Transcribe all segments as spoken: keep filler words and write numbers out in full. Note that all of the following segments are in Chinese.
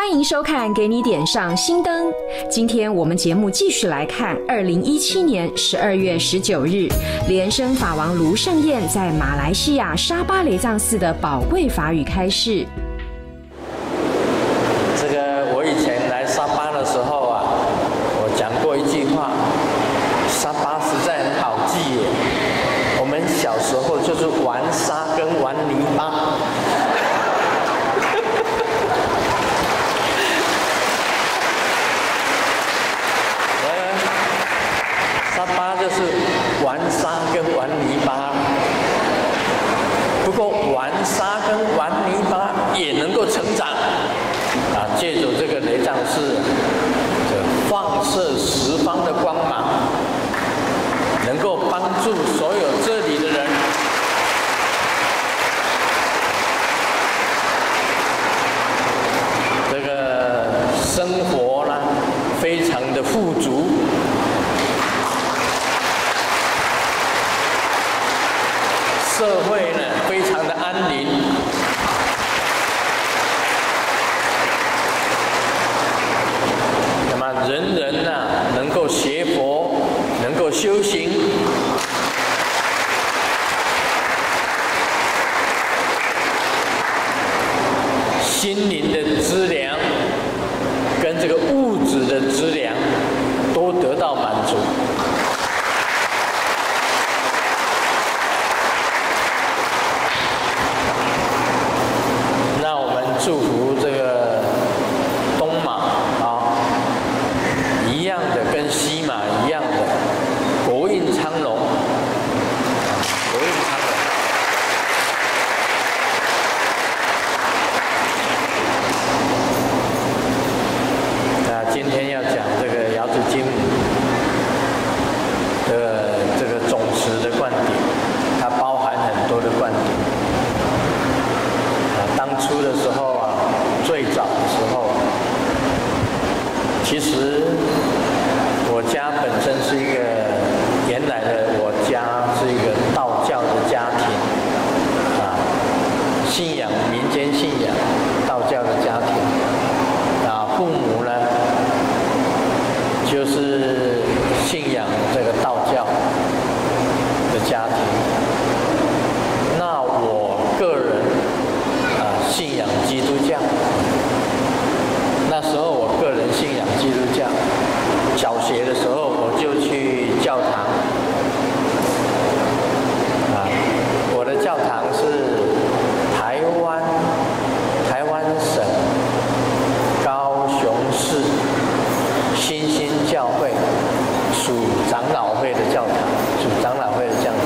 欢迎收看，给你点上新灯。今天我们节目继续来看二零一七年十二月十九日，莲生法王卢胜彦在马来西亚沙巴雷藏寺的宝贵法语开示。 这个我以前来沙巴的时候啊，我讲过一句话：沙巴实在很好记耶。我们小时候就是玩沙跟玩泥巴。沙巴就是玩沙跟玩泥巴，不过玩沙跟玩泥巴也能够成长啊！借助这个雷藏寺，这放射十方的光芒，能够帮助所有这里的人。这个生活呢，非常的富足。社会呢，非常的安宁。那么人人呢、啊，能够学佛，能够修行，心灵的资粮跟这个物质的资粮都得到满足。祝福这个东马啊，一样的跟西马一样的国运昌隆，国运昌隆。那今天要讲这个瑶池金母的这个总持的观点，它包含很多的观点。啊，当初的时候。最早的时候，其实我家本身是一个，原来的我家是一个道教的家庭，啊，信仰民间信仰道教的家庭，啊，父母呢就是信仰这个道教的家庭，那我个人啊信仰基督教。那时候我个人信仰基督教，小学的时候我就去教堂，啊，我的教堂是台湾台湾省高雄市新兴教会属长老会的教堂，属长老会的教堂。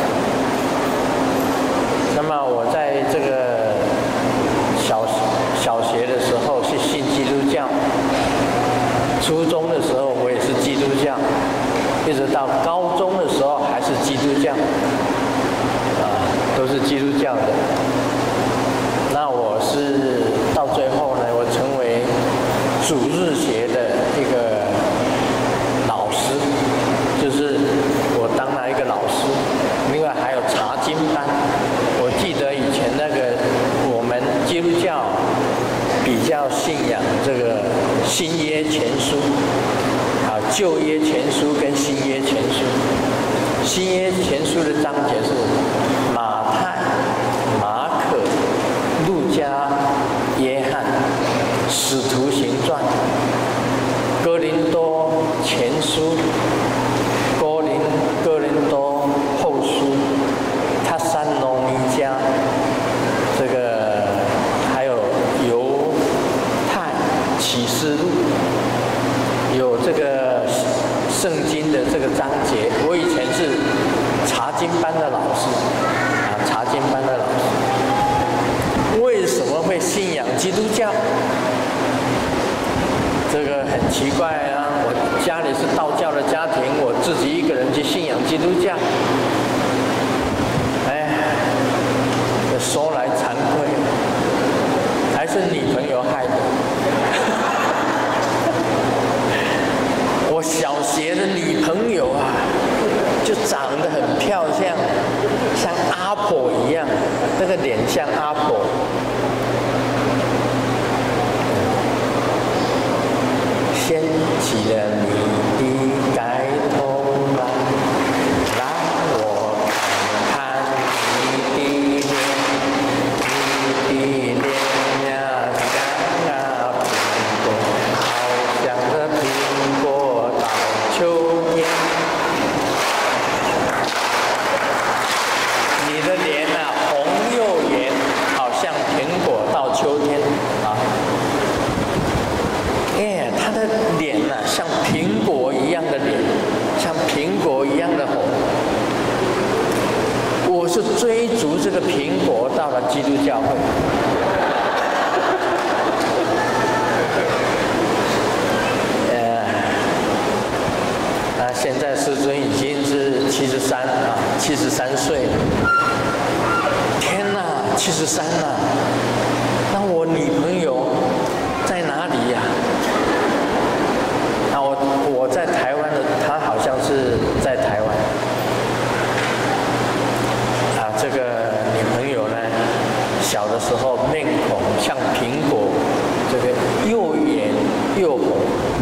那么我在这个小小学的时候是信基督教，初中的时候我也是基督教，一直到高中的时候还是基督教，啊，都是基督教的。那我是到最后呢，我成为主日学的一个老师，就是我当了一个老师，另外还有查经班。我记得以前那个我们基督教比较信仰这个新约全书，啊，旧约全书跟新约全书。新约全书的章节是马太、马可、路加、约翰、使徒行传、哥林多前书、哥林哥林多后书、他山罗尼迦，这个还有犹太启示录，有这个圣经的这个章节。我以前是查经班的老师，啊，查经班的老师。为什么会信仰基督教？这个很奇怪啊！我家里是道教的家庭，我自己一个人去信仰基督教，哎，说来惭愧，还是女朋友害的。我小学的女朋友啊，就长得很漂亮，像阿婆一样，那个脸像阿婆。 这个苹果到了基督教会。呃，那现在师尊已经是七十三啊，七十三岁。天哪，七十三了！那我女朋友在哪里呀？那我我在台湾的，她好像是在台湾。啊，这个女朋友呢，小的时候面孔像苹果，这个又圆又红。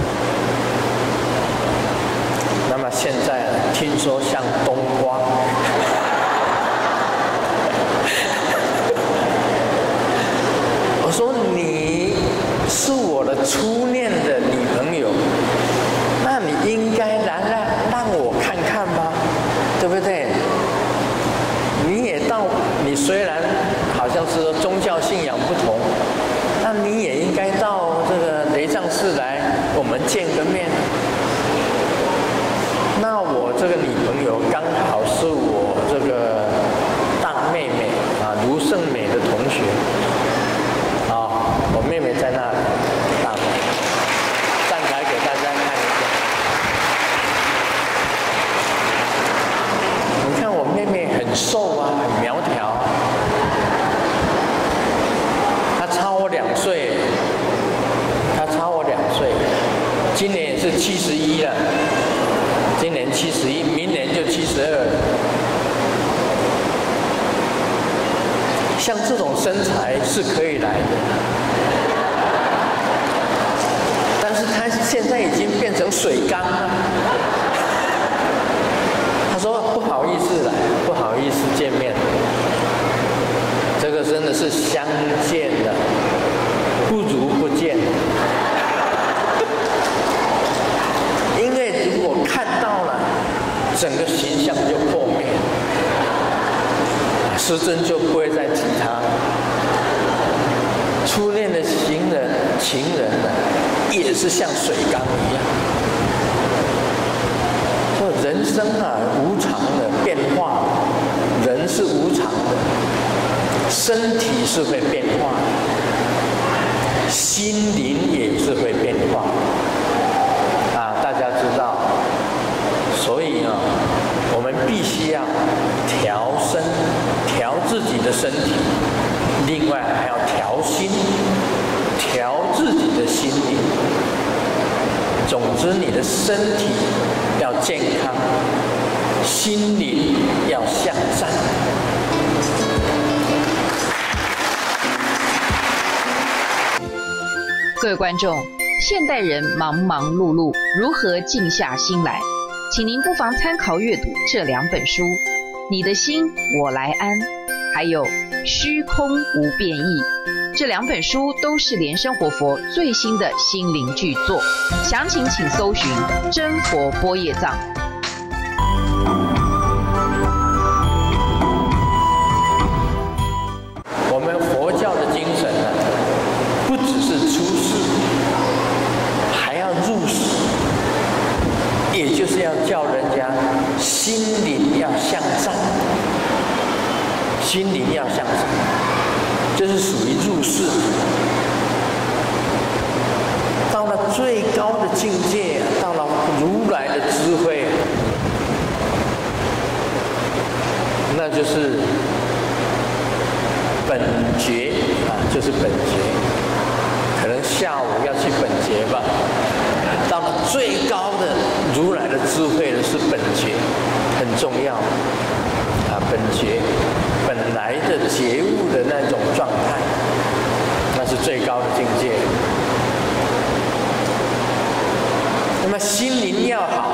那么现在听说像冬瓜。我说你是我的初恋的女朋友，那你应该来让让我看看吧，对不对？你也到，你虽然好像是说宗教信仰不同，那你也应该到这个雷藏寺来，我们见个面。那我这个女朋友刚好是我这个大妹妹啊，卢胜美的同学。我妹妹在那里，大妹，站台给大家看一下。你看我妹妹很瘦啊，很苗条啊。她差我两岁，她差我两岁，今年也是七十一了，今年七十一，明年就七十二。像这种身材是可以来的。但是他现在已经变成水缸了。他说不好意思来，不好意思见面。这个真的是相见的，不如不见。因为如果看到了，整个形象就破灭，师尊就不会再提他。初恋的情人，情人呢？也是像水缸一样，说人生啊无常的变化，人是无常的，身体是会变化，心灵也是会变化。啊，大家知道，所以啊，我们必须要调身，调自己的身体，另外还要调心。调自己的心灵，总之你的身体要健康，心灵要向善。 各位观众，现代人忙忙碌碌，如何静下心来？请您不妨参考阅读这两本书：《你的心我来安》，还有《虚空无变异》。这两本书都是莲生活佛最新的心灵巨作，详情请搜寻真佛波叶藏。 我们佛教的精神呢，不只是出世，还要入世，也就是要叫人家心灵要向善，心灵要向善。这是属于入世，到了最高的境界，到了如来的智慧，那就是本觉啊，就是本觉。可能下午要去本觉吧。到了最高的如来的智慧的是本觉，很重要啊，本觉。本来的觉悟的那种状态，那是最高的境界。那么心灵要好，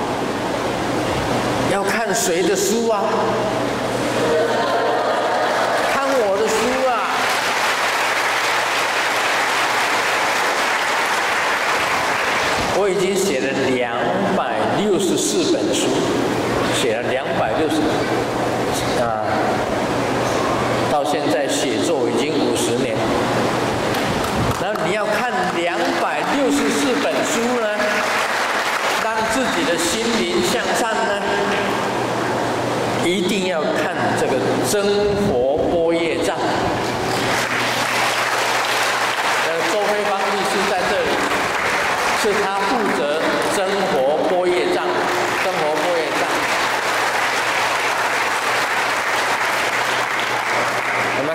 要看谁的书啊？看我的书啊！我已经写了两百六十四本书，写了两百六十啊。到现在写作已经五十年，然后你要看两百六十四本书呢，让自己的心灵向善呢，一定要看这个真佛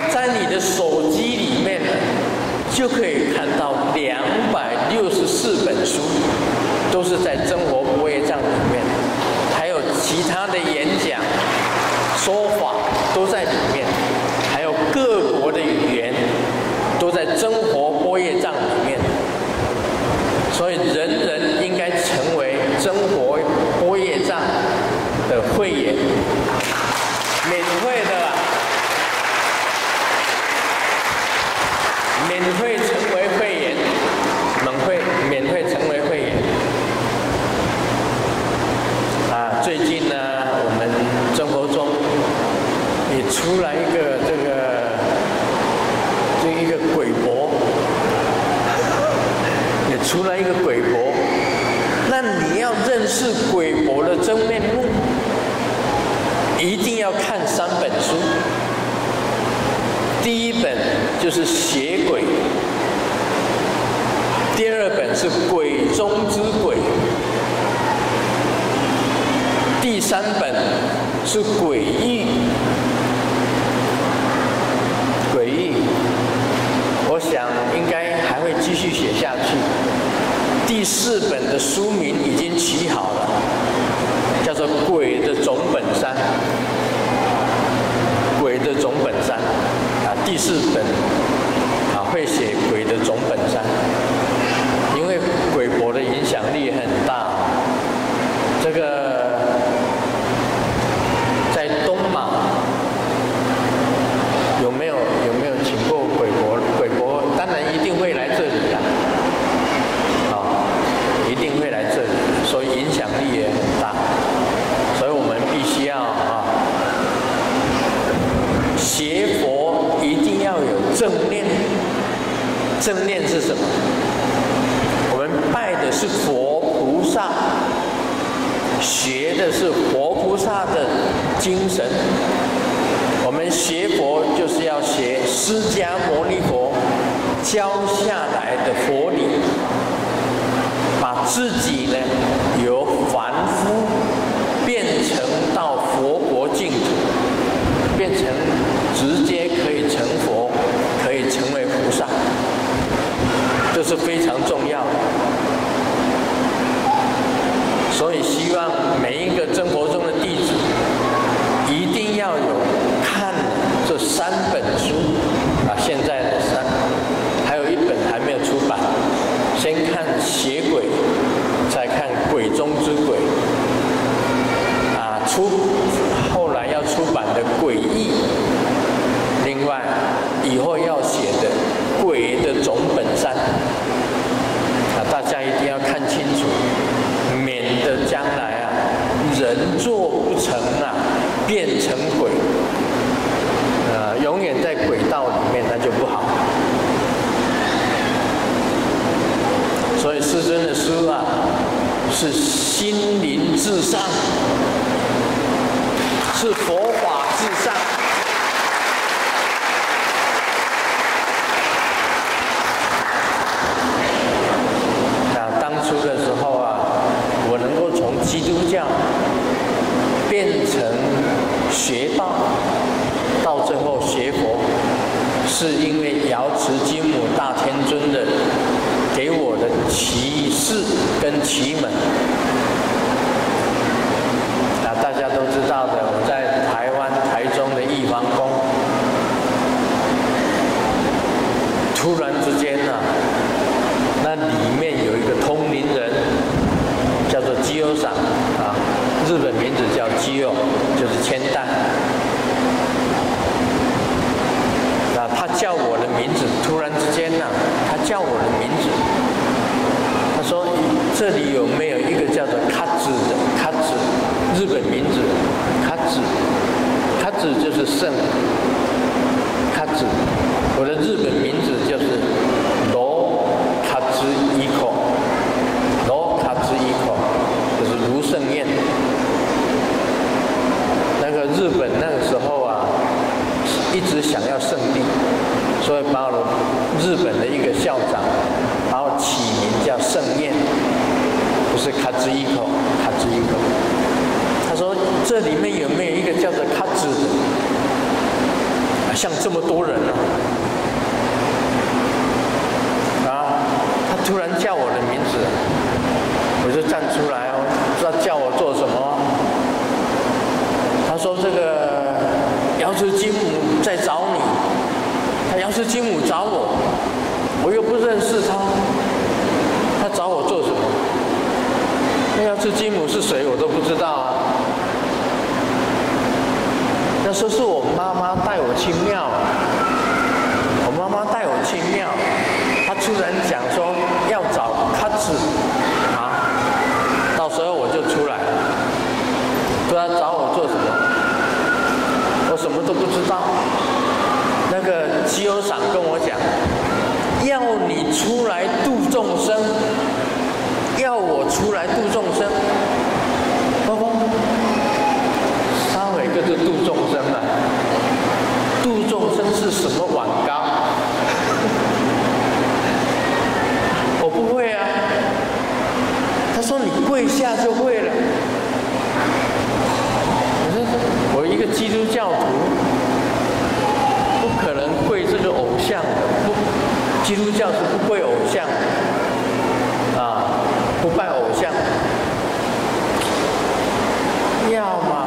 在你的手机里面呢，就可以看到两百六十四本书，都是在真活不业障里面，还有其他的演讲、说法都在里面，还有各国的语言都在真活不业障里面。所以人人应该成为真活不业障的会员，免费的啦，免费成为会员，免费免费成为会员。啊，最近呢，我们真活中也出来一个这个这一个鬼博，也出来一个鬼博。那你要认识鬼博的真面目，一定要看三本书。第一本就是邪鬼，第二本是鬼中之鬼，第三本是诡异。诡异，我想应该还会继续写下去。第四本的书名已经起好了，叫做《鬼的总本山》。鬼的总本山啊，第四本啊会写鬼的总本山，因为鬼博的影响力很大。这个在东马有没有有没有请过鬼博？鬼博当然一定会来这里啦，啊，一定会来这里，所以影响力也很大。所以我们必须要啊。学佛一定要有正念，正念是什么？我们拜的是佛菩萨，学的是佛菩萨的精神。我们学佛就是要学释迦牟尼佛教下来的佛理，把自己呢由凡夫变成到佛国净土，变成直接可以成佛，可以成为菩萨，这是非常重要的。所以希望每一个真佛宗的弟子一定要有看这三本书啊，现在的三，还有一本还没有出版，先看邪鬼，再看鬼中之鬼啊，出后来要出版的诡异。另外，以后要写的《鬼的总本山》啊，大家一定要看清楚，免得将来啊人做不成啊，变成鬼，啊，永远在轨道里面，那就不好。所以师尊的书啊，是心灵至上，是佛法至上。出的时候啊，我能够从基督教变成学道，到最后学佛，是因为瑶池金母大天尊的给我的启示跟启蒙。啊，大家都知道的，我在台湾台中的义方宫，突然之间啊，那里面有一个通灵人，叫做基欧桑啊，日本名字叫基欧，就是千代。那他叫我的名字，突然之间呢、啊，他叫我的名字，他说这里有没有一个叫做卡子的卡子，日本名字卡子，卡子就是圣，卡子，我的日本名字就是罗卡兹伊口，罗卡兹伊口就是卢胜彦。那个日本那个时候啊，一直想要圣地，所以把我日本的一个校长把我起名叫圣彦，不是卡兹伊口，卡兹伊口。他说这里面有没有一个叫做卡兹的？啊， 像这么多人啊，啊，他突然叫我的名字，我就站出来哦，不知道叫我做什么。他说这个瑶池金母在找你，他瑶池金母找我，我又不认识他，他找我做什么？那瑶池金母是谁我都不知道啊。那时候是我妈妈带我去庙，我妈妈带我去庙，她突然讲说要找卡子啊，到时候我就出来了，不知道找我做什么，我什么都不知道。那个基友长跟我讲，要你出来度众生，要我出来度众生，包括。每个都度众生啊！度众生是什么碗糕？我不会啊。他说你跪下就会了。我说我一个基督教徒，不可能跪这个偶像的。不，基督教是不跪偶像的啊，不拜偶像。要嘛。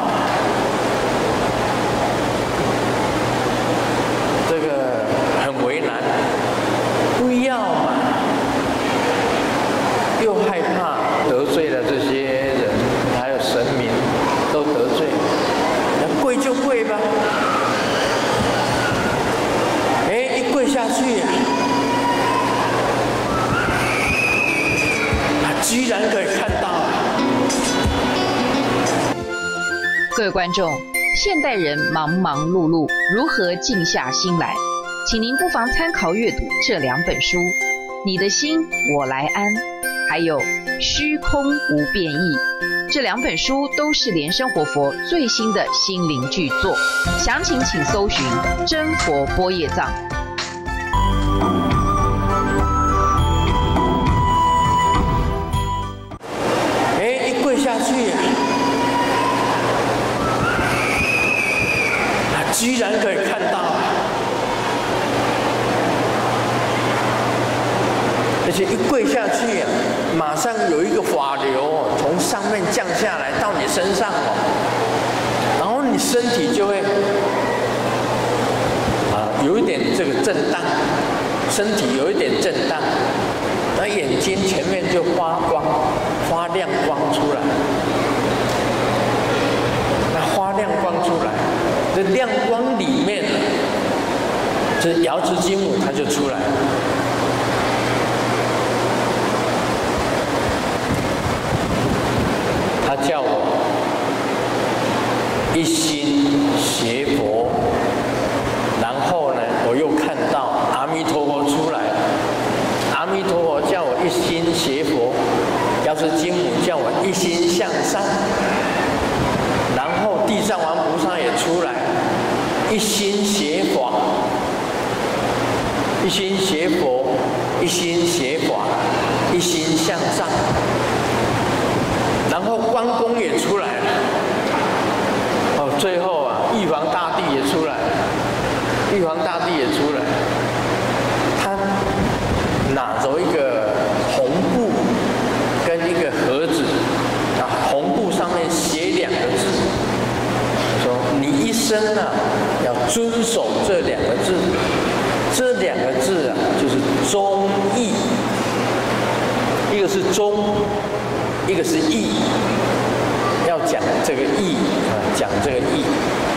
这个很为难，不要嘛，又害怕得罪了这些人，还有神明都得罪，那跪就跪吧。哎，一跪下去呀、啊，居然可以看到啊！ 各位观众。现代人忙忙碌碌，如何静下心来？请您不妨参考阅读这两本书《你的心我来安》，还有《虚空无变异》。这两本书都是莲生活佛最新的心灵巨作，详情请搜寻真佛波叶藏。 哎，一跪下去呀、啊！居然可以看到啊！而且一跪下去啊，马上有一个法流哦，从上面降下来到你身上哦，然后你身体就会啊有一点这个震荡，身体有一点震荡，那眼睛前面就发光，发亮光出来，那发亮光出来。这亮光里面，这瑶池金母它就出来了。他叫我一心学佛，然后呢，我又看到阿弥陀佛出来了。阿弥陀佛叫我一心学佛，瑶池金母叫我一心向善。然后地藏王菩萨也出来，一心学法，一心学佛，一心学法，一心向上。然后关公也出来了，哦，最后啊，玉皇大帝也出来了，玉皇大帝也出来了，他拿着一个红布跟一个盒子。啊，红布上面写两个字，说你一生啊要遵守这两个字，这两个字啊就是忠义，一个是忠，一个是义，要讲这个义啊，讲这个义，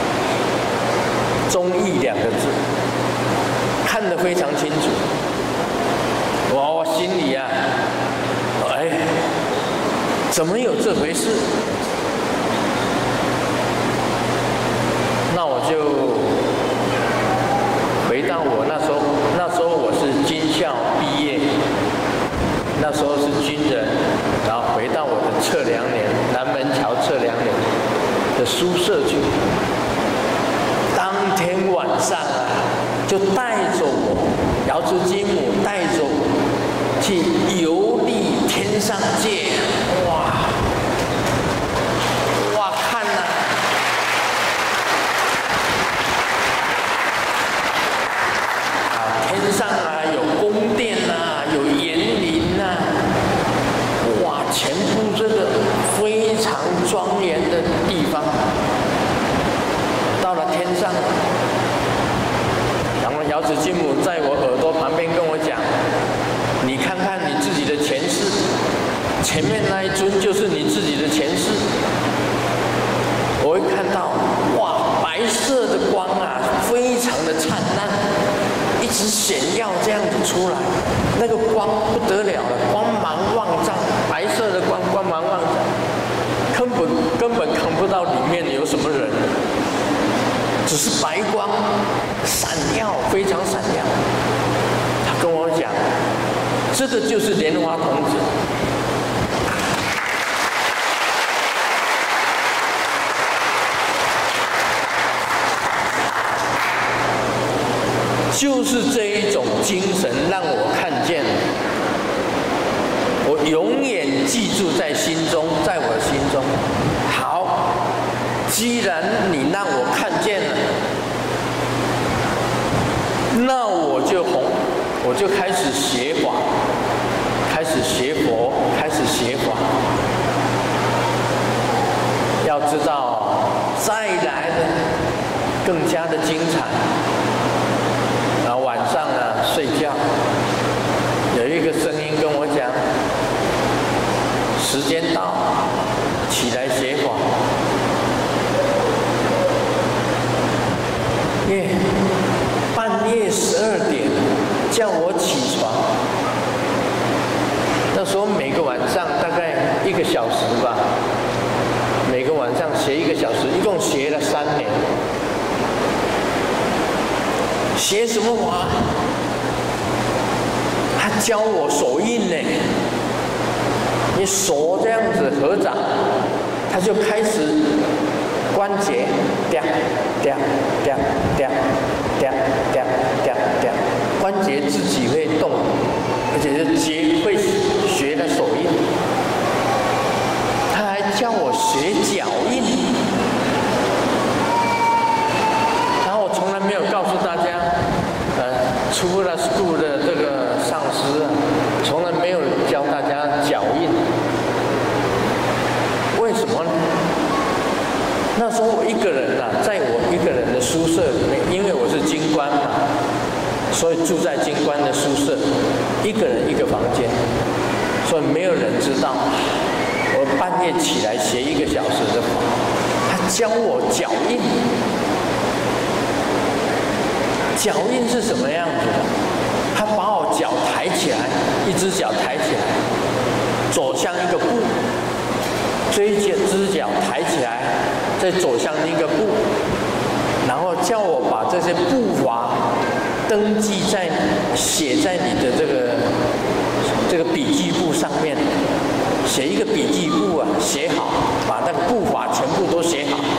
忠义两个字，看得非常清楚。哇，我心里啊，哎。怎么有这回事？那我就回到我那时候，那时候我是军校毕业，那时候是军人，然后回到我的测量连南门桥测量连的宿舍去。当天晚上啊，就带着我，瑶池金母带着我去游历天上界。哇！哇，看呐、啊！ 瑶池金母在我耳朵旁边跟我讲：“你看看你自己的前世，前面那一尊就是你自己的前世。”我会看到，哇，白色的光啊，非常的灿烂，一直显耀这样子出来，那个光不得了了，光芒万丈，白色的光，光芒万丈，根本根本看不到里面有什么人。只是白光闪耀，非常闪耀。他跟我讲，这个就是莲花童子。就是这一种精神让我看见，我永远记住在心中，在我心中。好。既然你让我看见了，那我就弘，我就开始学法，开始学佛，开始学法。要知道，再来的更加的精彩。然后晚上呢，睡觉，有一个声音跟我讲：时间到，起来学法。耶，半夜十二点叫我起床。那时候每个晚上大概一个小时吧，每个晚上学一个小时，一共学了三年。学什么法？他教我手印呢。你手这样子合掌，他就开始。关节，掉掉掉掉掉掉掉掉，关节自己会动，而且是学会学的手印。他还教我学脚印，然后我从来没有告诉大家，呃，出了 school 的这个上师啊，从来没有教大家脚印。为什么呢？那时候我一个人呐、啊，在我一个人的宿舍里面，因为我是军官嘛，所以住在军官的宿舍，一个人一个房间，所以没有人知道。我半夜起来学一个小时的法，他教我脚印，脚印是什么样子的？他把我脚抬起来，一只脚抬起来，走向一个步。这一只脚抬起来，再走向一个步，然后叫我把这些步伐登记在写在你的这个这个笔记簿上面，写一个笔记簿啊，写好，把那个步伐全部都写好。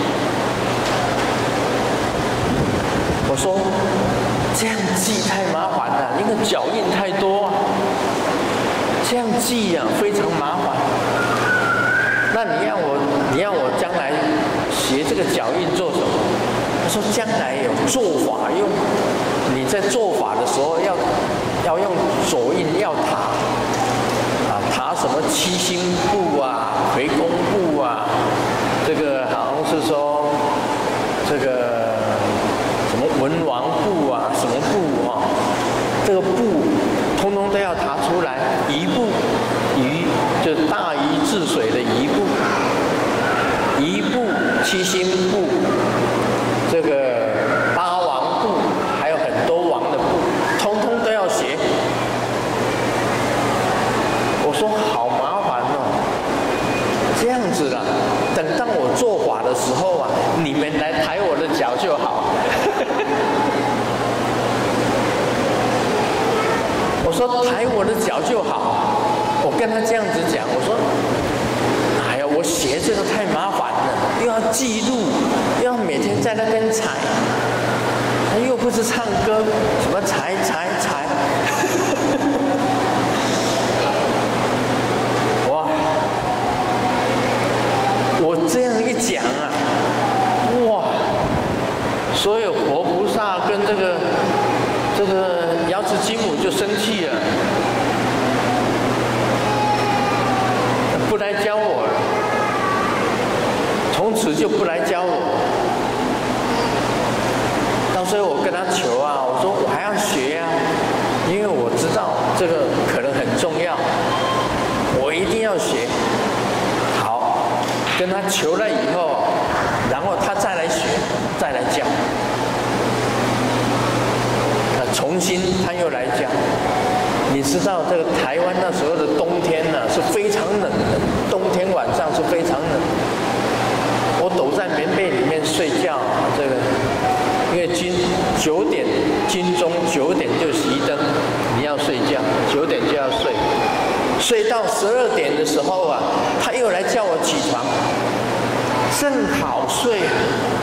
我说这样记太麻烦了，那个脚印太多啊，这样记啊非常麻烦。那你让我，你让我将来学这个脚印做什么？他说将来有做法用，你在做法的时候要要用手印要塔啊，塔什么七星步啊、回弓步啊，这个好像是说这个什么文王步啊，什么步啊，这个步通通都要塔出来，一步一。就大禹治水的仪部，仪部、七星部，这个八王部，还有很多王的部，通通都要学。我说好麻烦哦，这样子啦，等到我做法的时候啊，你们来抬我的脚就好。我说抬我的脚就好。我跟他这样子讲，我说：“哎呀，我学这个太麻烦了，又要记录，又要每天在那边踩，又不是唱歌，什么踩踩踩。”哇！我这样一讲啊，哇！所有活菩萨跟这个这个瑶池金母就生气了。不来教我了，从此就不来教我。到所以我跟他求啊，我说我还要学啊，因为我知道这个可能很重要，我一定要学。好，跟他求了以后，然后他再来学，再来教。那重新他又来教。你知道这个台湾那时候的冬天呢、啊、是非常冷的，冬天晚上是非常冷。我躲在棉被里面睡觉，这个因为金九点金钟九点就熄灯，你要睡觉，九点就要睡，睡到十二点的时候啊，他又来叫我起床，正好睡啊。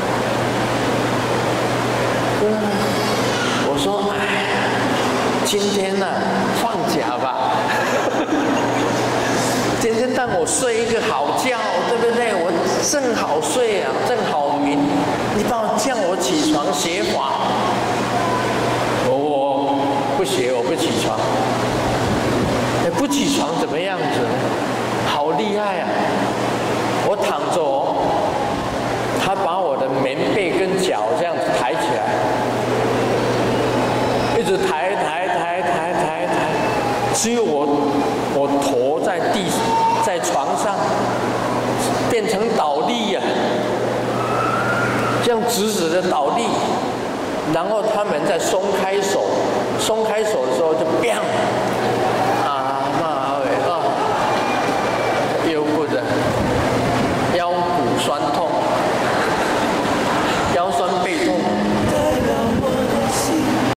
嗯，我说哎。今天呢、啊，放假吧。今天让我睡一个好觉，对不对？我正好睡啊，正好眠。你帮我叫我起床学法，我我不学，我不起床。哎，不起床怎么样子？好厉害啊！我躺着哦，他把我的棉被跟脚这样子抬起来，一直抬抬。只有我，我头在地，在床上，变成倒立呀、啊，这样直直的倒立，然后他们在松